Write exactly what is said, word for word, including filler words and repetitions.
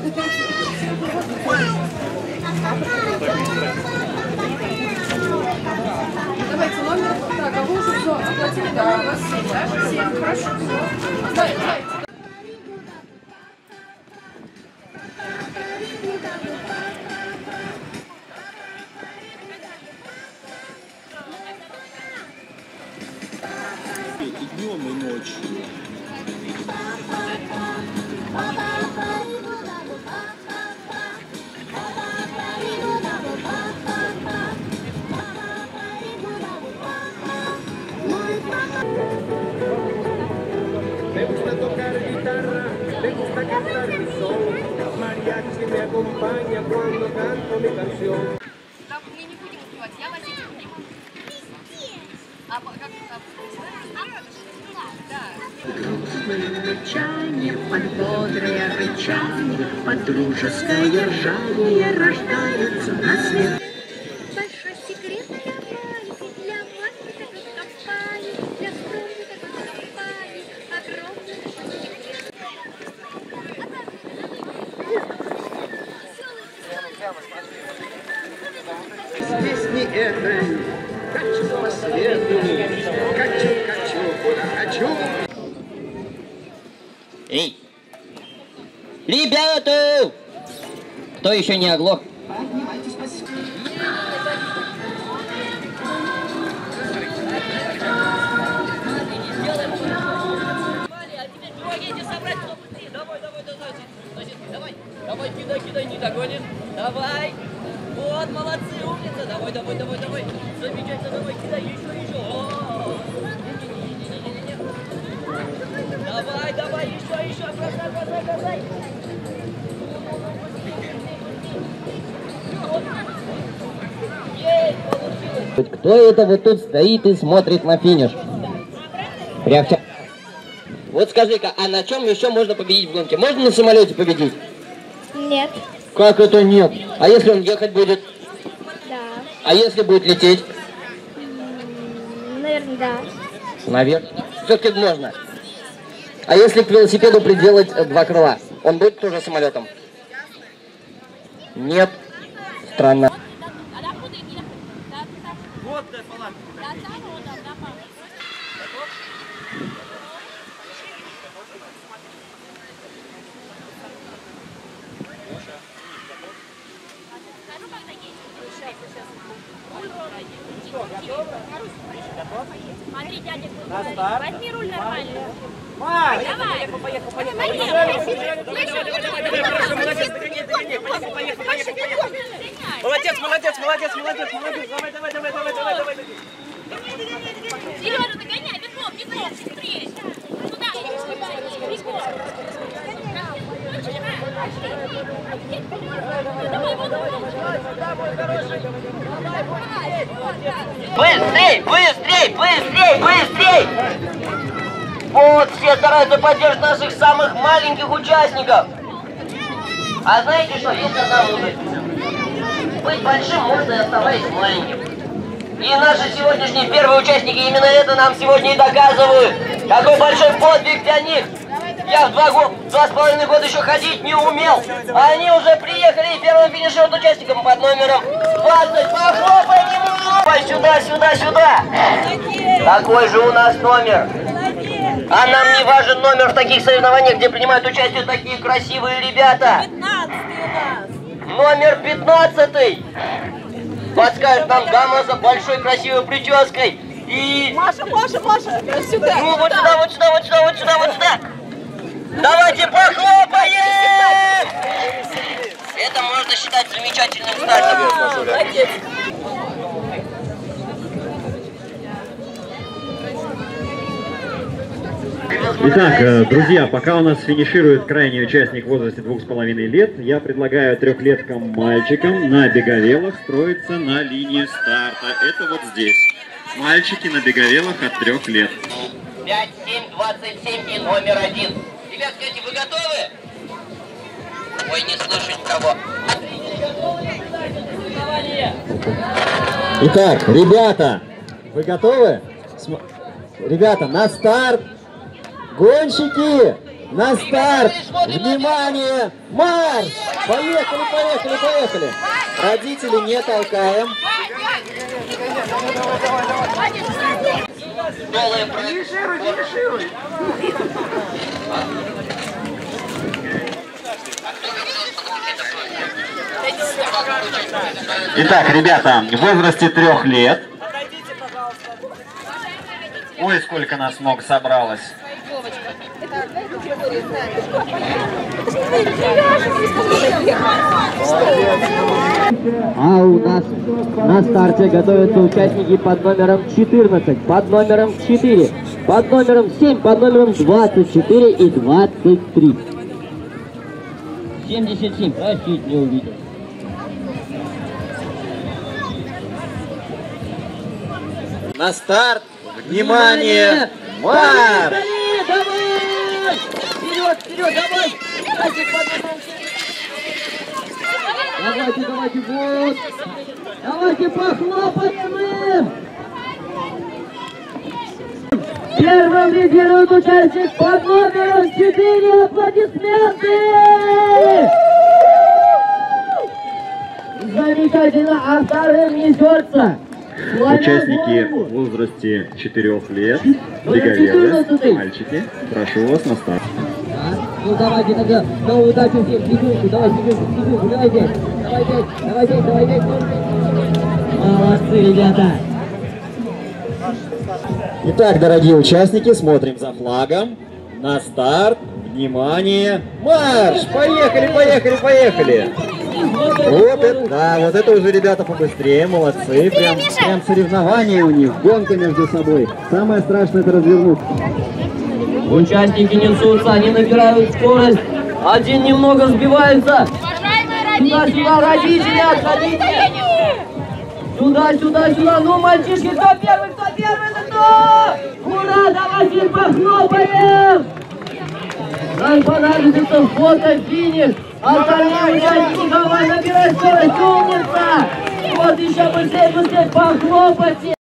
Давайте номер. Так, а вы уже все оплатили? Да, у вас семь, да? семь, хорошо. Давайте, давайте. И днем, и ночью. Me gusta tocar guitarra, me gusta cantar mi sol. Mariachi me acompaña cuando canto mi canción. Мы не будем успевать, я возить не буду. А как там? Грустным мычанием, под бодрое рычание, под дружеское ржание рождаются на свет. Большой секрет для Вальки, для Вальки такой компании, для скромной такой компании, огромный секрет. Здесь не это, качу по свету, качу, качу, куда хочу. Эй! Ребята! Кто еще не оглох? Давай, давай, давай, давай, давай, кидай, кидай, не догонишь. Давай. Вот, молодцы, умница. Давай, давай, давай, давай. Замечательно, давай, кидай, еще, еще. О! Давай, давай, еще, еще, бросай, бросай, бросай. Есть, получилось. Кто это вот тут стоит и смотрит на финиш? Прявча. Вот скажи-ка, а на чем еще можно победить в гонке? Можно на самолете победить? Нет. Как это нет? А если он ехать будет? Да. А если будет лететь? Наверное, да. Наверное. Все-таки можно. А если к велосипеду приделать э, два крыла, он будет тоже самолетом? Нет. Странно. Смотри, дядя, возьми руль нормально. Давай. Поехал, поехал, поехал. Молодец, молодец, молодец, молодец, молодец. Давай, давай, давай, давай, давай, давай. Сережа, догоняй, бегом, бегом, быстрее. Туда, бегом. Быстрей, быстрей, быстрей, быстрей! Вот, все стараются поддерживать наших самых маленьких участников. А знаете что, есть одна мудрость. Быть большим можно и оставаясь маленьким. И наши сегодняшние первые участники именно это нам сегодня и доказывают. Какой большой подвиг для них. Я в два, го два с половиной года еще ходить не умел. А они уже приехали и первым финишируют участником под номером двадцать. Похлопаем ему! Сюда, сюда, сюда! Какой же у нас номер? А нам не важен номер в таких соревнованиях, где принимают участие такие красивые ребята. Номер пятнадцатый. Подскажет нам дама с большой красивой прической. И... Маша, Маша, Маша, сюда. Ну, вот сюда, вот сюда, вот сюда, вот сюда, вот сюда. Давайте похлопаем! Это можно считать замечательным стартом. Молодец. Итак, друзья, пока у нас финиширует крайний участник в возрасте двух с половиной лет, я предлагаю трехлеткам мальчикам на беговелах строиться на линии старта. Это вот здесь. Мальчики на беговелах от трех лет. пять, семь, двадцать семь и номер один. Ребят, кстати, вы готовы? Ой, не слышу никого. Итак, ребята, вы готовы? См... Ребята, на старт! Гонщики, На старт! Внимание! Марш! Поехали, поехали, поехали! Родители не толкаем. Финишируй, финишируй! Итак, ребята, в возрасте трех лет. Ой, сколько нас много собралось. А у нас на старте готовятся участники под номером четырнадцать, под номером четыре, под номером семь, под номером двадцать четыре и двадцать три. семьдесят семь, простите, не увидел. На старт! Внимание! Марш! Давай! Вперед, вперед, давай! Давайте, давайте, вот! Давайте похлопаем им! Первым лидирует участник под номером четыре. Аплодисменты! Замечательно, а вторым несется. Участники в возрасте четырех лет, беговелы, мальчики, прошу вас на старт. Ну давайте тогда, на удачу всем, секунду, давайте, секунду, секунду, давайте, давайте, давайте, давайте. Молодцы, ребята. Итак, дорогие участники, смотрим за флагом. На старт. Внимание. Марш! Поехали, поехали, поехали. Вот это, да, вот это уже ребята побыстрее, молодцы. Прям, прям соревнования у них, гонка между собой. Самое страшное — это развернуть. Участники несутся, они набирают скорость. Один немного сбивается. Сюда-сюда, родители, отходите. Сюда-сюда, сюда. Ну, мальчишки, кто первый, кто первый, это кто? Ура, давайте похлопаем. Нам понадобится фото-финиш. Остальные участники, давай, набирай скорость, умница. Вот еще быстрее, быстрее, похлопайте.